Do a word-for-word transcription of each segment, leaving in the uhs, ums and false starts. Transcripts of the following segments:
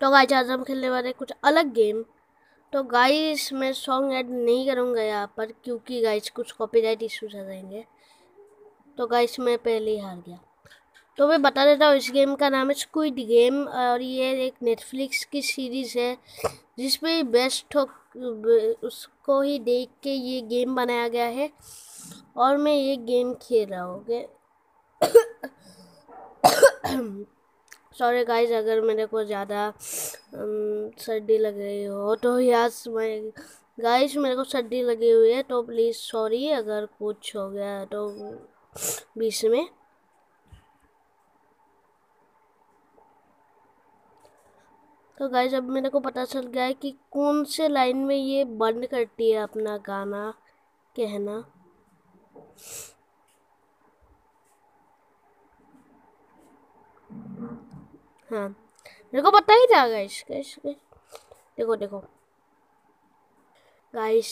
तो गाइस आज हम खेलने वाले कुछ अलग गेम। तो गाइस मैं सॉन्ग ऐड नहीं करूँगा यहाँ पर क्योंकि गाइस कुछ कॉपीराइट इश्यूज आ जाएंगे। तो गाइस मैं पहले ही हार गया। तो मैं बता देता हूँ, इस गेम का नाम है स्क्विड गेम और ये एक नेटफ्लिक्स की सीरीज़ है जिसमें बेस्ट हो उसको ही देख के ये गेम बनाया गया है और मैं ये गेम खेल रहा हूँ। ओके सॉरी गाइज अगर मेरे को ज़्यादा सर्दी लग रही हो तो यस मैं गाइज मेरे को सर्दी लगी हुई है तो प्लीज़ सॉरी अगर कुछ हो गया तो बीच में। तो गाइज अब मेरे को पता चल गया है कि कौन से लाइन में ये बंद करती है अपना गाना कहना। हाँ मेरे को पता ही था गाइज। गाइज देखो देखो गाइज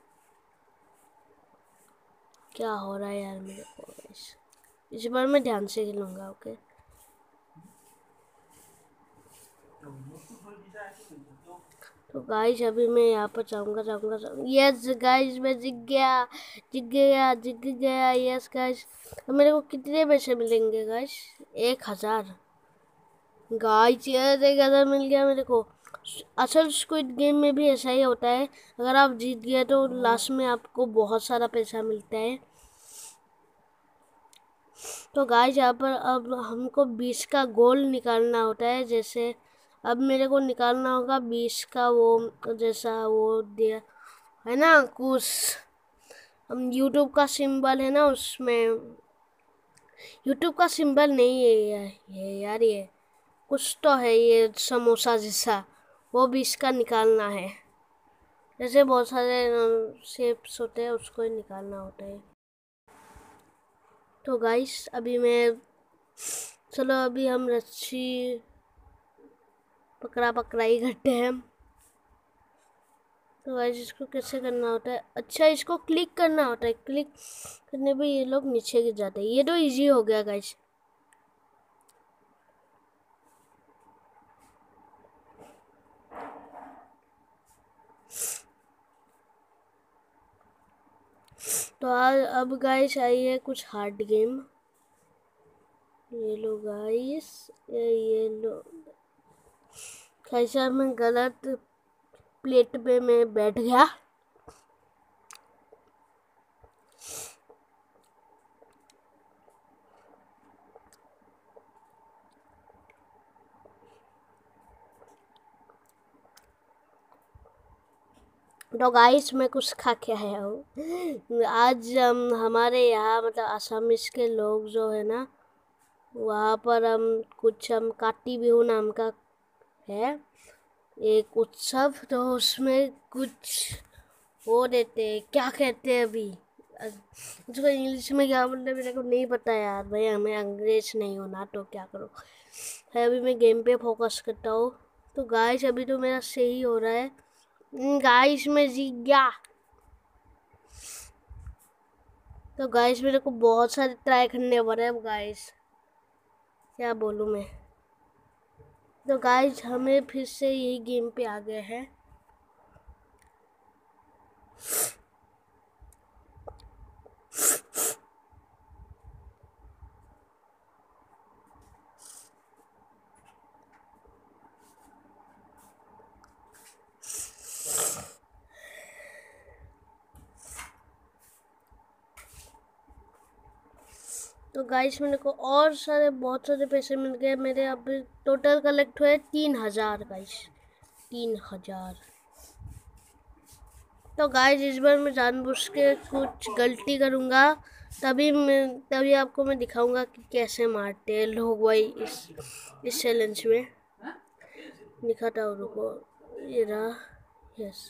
क्या हो रहा है यार मेरे को। गाइज इस बार मैं ध्यान से खेलूँगा। ओके तो गाइस अभी मैं यहाँ पर जाऊँगा जाऊँगा यस गाइस मैं जीत गया जीत गया जीत गया यस गाइस। अब मेरे को कितने पैसे मिलेंगे गाइस? एक हज़ार गाइस यस एक हज़ार मिल गया मेरे को। असल स्क्विड गेम में भी ऐसा ही होता है, अगर आप जीत गए तो लास्ट में आपको बहुत सारा पैसा मिलता है। तो गाइस यहाँ पर अब हमको बीस का गोल निकालना होता है। जैसे अब मेरे को निकालना होगा बीस का वो जैसा वो दिया है ना कुछ हम यूट्यूब का सिंबल है ना उसमें यूट्यूब का सिंबल नहीं है ये यार ये कुछ तो है ये समोसा जैसा वो बीस का निकालना है। जैसे बहुत सारे शेप्स होते हैं उसको ही निकालना होता है। तो गाइस अभी मैं चलो अभी हम रस्सी पकड़ा पकड़ाई करते हैं। तो गाइस इसको कैसे करना होता है? अच्छा इसको क्लिक करना होता है, क्लिक करने पे ये लोग नीचे गिर जाते हैं। ये तो इजी हो गया गाइस। तो आज अब गाइस आई है कुछ हार्ड गेम। ये लो गाइस ये ये लो कैसा मैं गलत प्लेट पे मैं बैठ गया। तो गाइस मैं कुछ खा के आया हूँ आज। हम हमारे यहाँ मतलब आसामीज के लोग जो है ना वहाँ पर हम कुछ हम काटी बिहू नाम का है एक उत्सव, तो उसमें कुछ वो देते हैं क्या कहते हैं अभी उसको इंग्लिश में क्या बोलते हैं मेरे को नहीं पता यार भाई। हमें अंग्रेज नहीं होना तो क्या करो है। अभी मैं गेम पे फोकस करता हूँ। तो गाइस अभी तो मेरा सही हो रहा है गाइस मैं जीत गया। तो गाइस मेरे को बहुत सारे ट्राई करने पड़े अब गाइस क्या बोलूँ मैं। तो गाइस हमें फिर से यही गेम पे आ गए हैं। तो गाइस मेरे को और सारे बहुत सारे पैसे मिल गए। मेरे अब टोटल कलेक्ट हुए तीन हजार गाइस तीन हजार। तो गाइस इस बार मैं जानबूझ के कुछ गलती करूँगा तभी मैं तभी आपको मैं दिखाऊंगा कि कैसे मारते हैं लोग भाई इस इस चैलेंज में। दिखाता हूँ रुको ये रहा यस।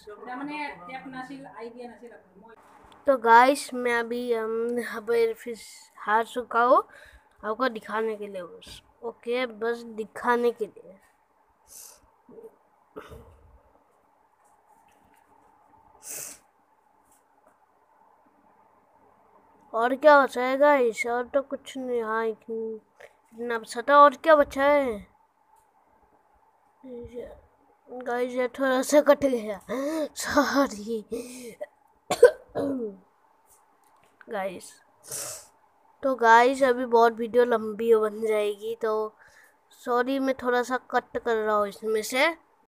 तो गाइस मैं अभी हम फिर हार चुका हूँ आपको दिखाने के लिए बस। ओके बस दिखाने के लिए। और क्या बचा है गाइस? और तो कुछ नहीं। हाँ इतना बचा था और क्या बचा है? गाइस ये थोड़ा सा कट गया, सॉरी गाइस। तो गाइस अभी बहुत वीडियो लंबी बन जाएगी, तो सॉरी मैं थोड़ा सा कट कर रहा हूँ इसमें से।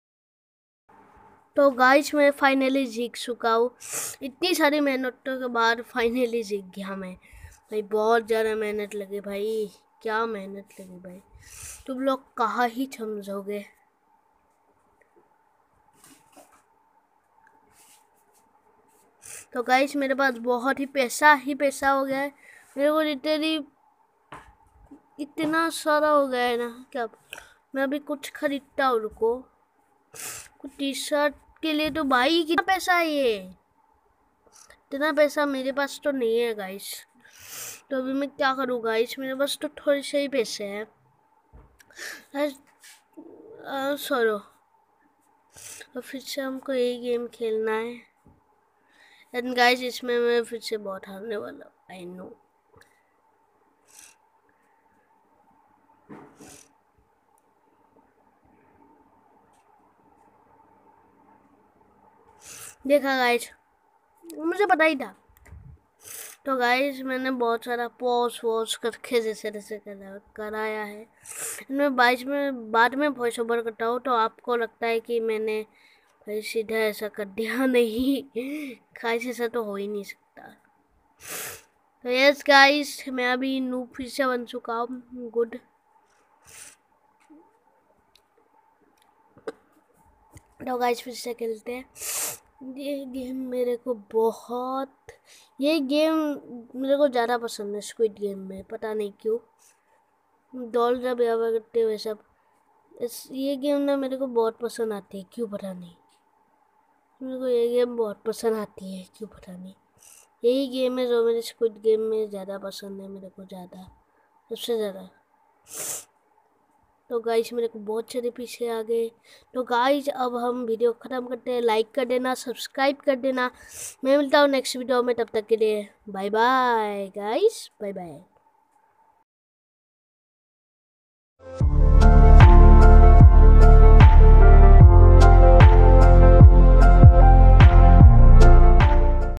तो गाइस मैं फाइनली जीत चुका हूँ, इतनी सारी मेहनतों के बाद फाइनली जीत गया मैं भाई। बहुत ज़्यादा मेहनत लगी भाई, क्या मेहनत लगी भाई, तुम लोग कहाँ ही समझोगे। तो गाइस मेरे पास बहुत ही पैसा ही पैसा हो गया है, मेरे को लिटरली इतना सारा हो गया है ना क्या। मैं अभी कुछ खरीदता हूँ, रुको। कुछ टी शर्ट के लिए तो भाई कितना पैसा है ये, इतना पैसा मेरे पास तो नहीं है गाइस। तो अभी मैं क्या करूँ गाइस, मेरे पास तो थोड़े से ही पैसे हैं। सॉरी, तो फिर से हमको यही गेम खेलना है। एंड गाइस इसमें मैं फिर से बहुत हारने वाला हूँ, आई नो। देखा गाइस, मुझे पता ही था। तो गाइस मैंने बहुत सारा पॉज वॉज करके जैसे जैसे करा कराया है। मैं बाईस में बाद में वॉइस ओवर करता हूँ, तो आपको लगता है कि मैंने भाई सीधा ऐसा कर दिया, नहीं गाइस ऐसा तो हो ही नहीं सकता। तो यस गाइस मैं अभी नूब फिर से बन चुका हूँ, गुड। तो गाइस फिर से खेलते हैं। ये गेम मेरे को बहुत, ये गेम मेरे को ज़्यादा पसंद है स्क्विड गेम में, पता नहीं क्यों। डॉल जब यावा करते हुए सब, इस ये गेम ना मेरे को बहुत पसंद आती है, क्यों पता नहीं। मेरे को ये गेम बहुत पसंद आती है, क्यों पता नहीं। यही गेम है जो मेरे स्क्विड गेम में ज़्यादा पसंद है मेरे को, ज़्यादा सबसे ज़्यादा। तो गाइस मेरे को बहुत सारे पीछे आ गए। तो गाइस अब हम वीडियो ख़त्म करते हैं, लाइक कर देना, सब्सक्राइब कर देना। मैं मिलता हूँ नेक्स्ट वीडियो में, तब तक के लिए bye bye guys, bye bye.